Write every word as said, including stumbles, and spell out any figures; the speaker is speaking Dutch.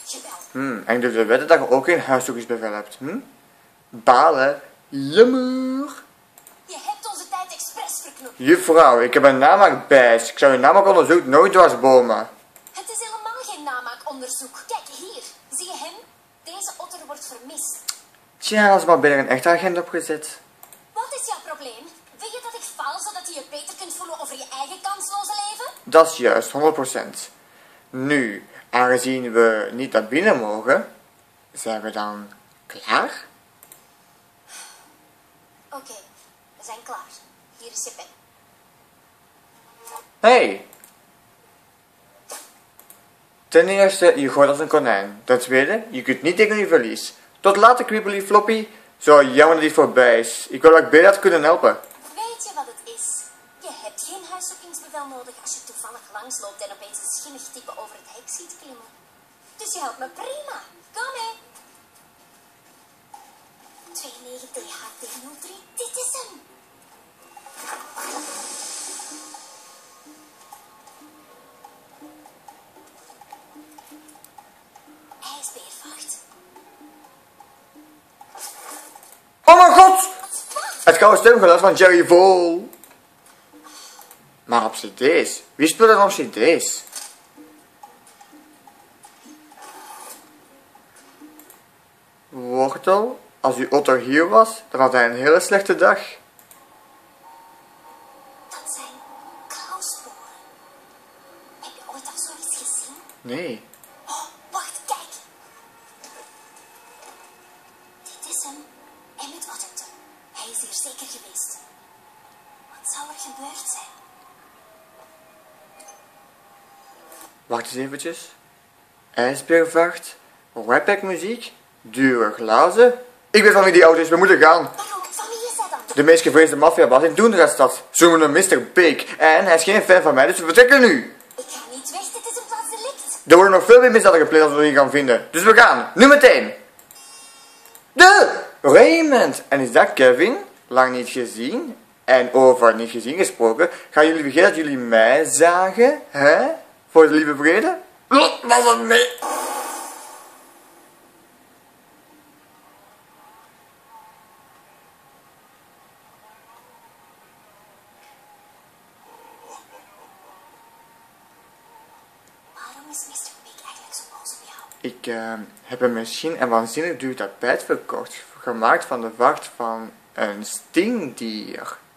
Geweldig. Hmm, en ik durf te wedden dat je ook geen huiszoekersbevel hebt. Hm? Balen? Jammer. Je hebt onze tijd expres verknopt. Juffrouw, ik heb een namaakbijs. Ik zou je namaak onderzoeken nooit dwarsbomen. Het is helemaal geen namaakonderzoek. Kijk, hier. Zie je hem? Deze otter wordt vermist. Tja, als maar binnen een echte agent opgezet. Wat is jouw probleem? Wil je dat ik faal zodat je je beter kunt voelen over je eigen kansloze leven? Dat is juist, honderd procent. Nu, aangezien we niet naar binnen mogen, zijn we dan klaar? Oké, okay, we zijn klaar. Hier is je pen. Hey! Ten eerste, je gooit als een konijn. Ten tweede, je kunt niet tegen je verlies. Tot later, Creepily Floppy. Zo jammer dat dit voorbij is. Ik wil dat ik beter had kunnen helpen. Weet je wat het is? Je hebt geen huiszoekingsbevel nodig als je toevallig langsloopt en opeens een schimmig type over het hek ziet klimmen. Dus je helpt me prima. Kom mee. tweeënnegentig T H T nul drie, dit is hem. IJsbeervacht. Oh mijn god! Het gouden stemgeluid van Jerry Vol. Maar op cd's? Wie speelt er op cd's? Wortel, als uw otter hier was, dan had hij een hele slechte dag. Dat zijn klauwsporen. Heb je ooit al zoiets gezien? Nee. Oh, wacht, kijk. Dit is hem. Emmett Otterton. Hij is hier zeker geweest. Wat zou er gebeurd zijn? Wacht eens eventjes. IJsbeervacht, rappack muziek, dure glazen. Ik weet van wie die auto is, we moeten gaan. Waarom? Van wie is hij dan? De meest gevreesde maffiabaas in Toendrastad. Ze noemen hem mister Big. En hij is geen fan van mij, dus we vertrekken nu. Ik ga niet weg, dit is een plaatsdelict. Er worden nog veel meer misdaden gepleegd als we die gaan vinden. Dus we gaan, nu meteen. De Raymond. En is dat Kevin? Lang niet gezien. En over niet gezien gesproken. Gaan jullie vergeten dat jullie mij zagen? Hè? Voor de lieve vrede? Was het mee? Waarom is mister Big eigenlijk zo boos op jou? Ik uh, heb een machine en waanzinnig duur tapijt verkocht. Gemaakt van de vacht van een stingdier.